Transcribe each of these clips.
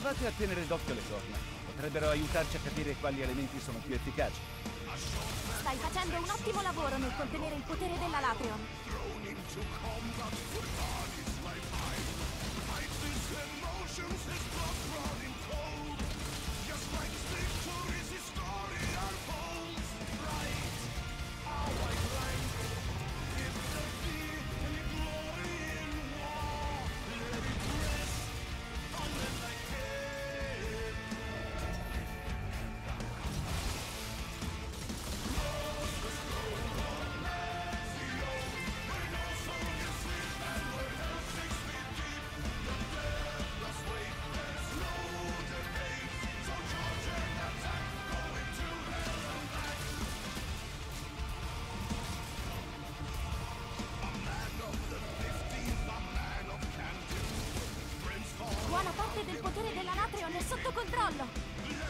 Provate a tenere d'occhio le corna. Potrebbero aiutarci a capire quali elementi sono più efficaci. Stai facendo un ottimo lavoro nel contenere il potere della Latrion. Buona parte del potere della Latrion è sotto controllo!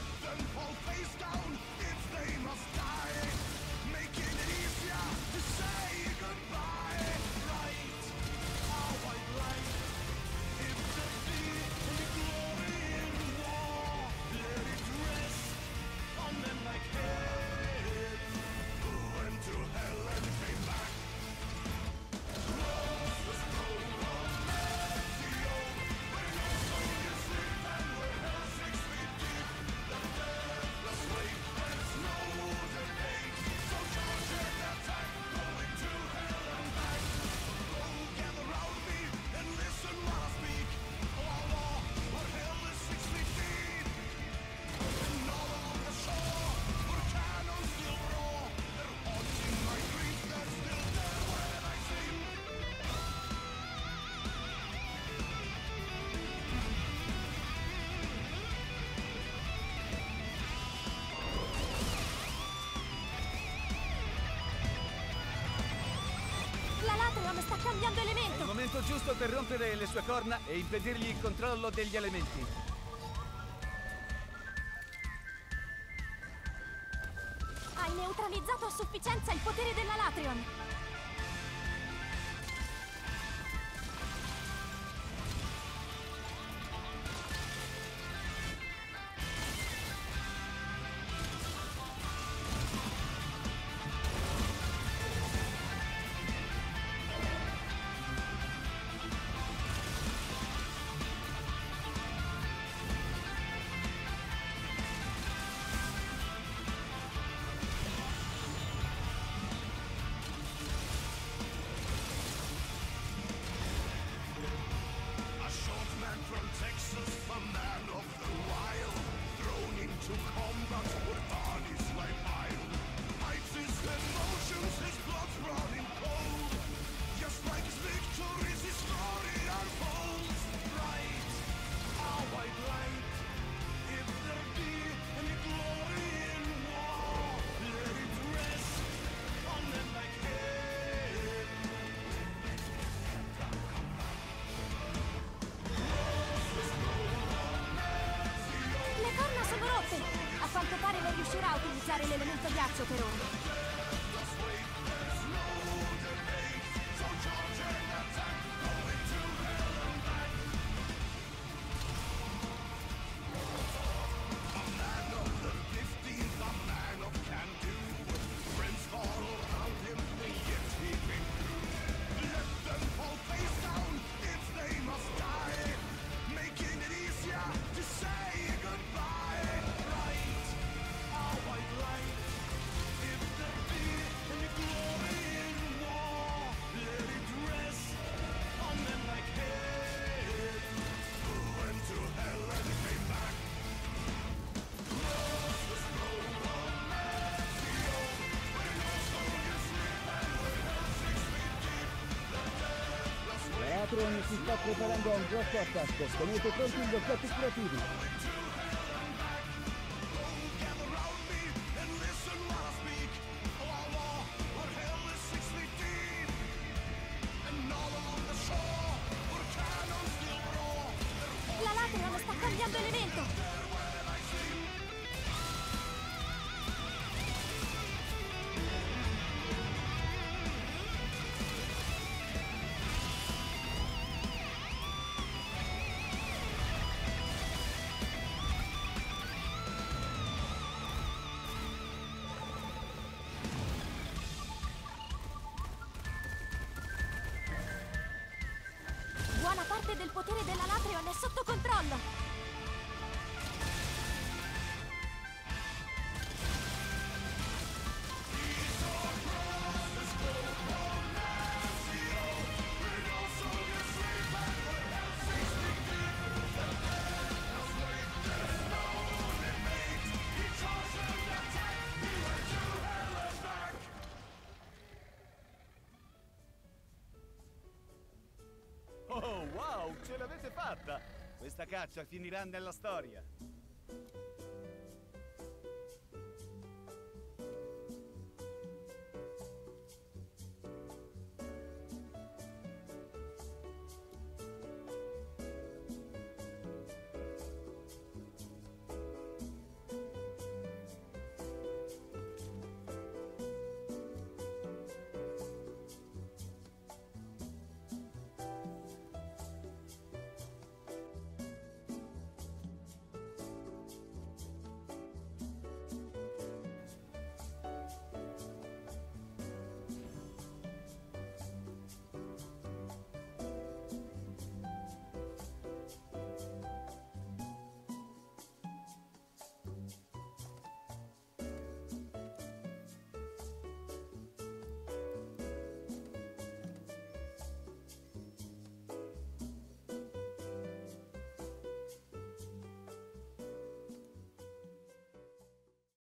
Sta cambiando elemento! È il momento giusto per rompere le sue corna e impedirgli il controllo degli elementi. Hai neutralizzato a sufficienza il potere della Latrion! A quanto pare non riuscirà a utilizzare l'elemento ghiaccio per ora. Latrion si sta preparando a un grosso attacco. Tenete pronti gli oggetti curativi. La Latrion sta cambiando elemento! parte del potere della Latreon è sotto controllo! Oh, wow, ce l'avete fatta! Questa caccia finirà nella storia.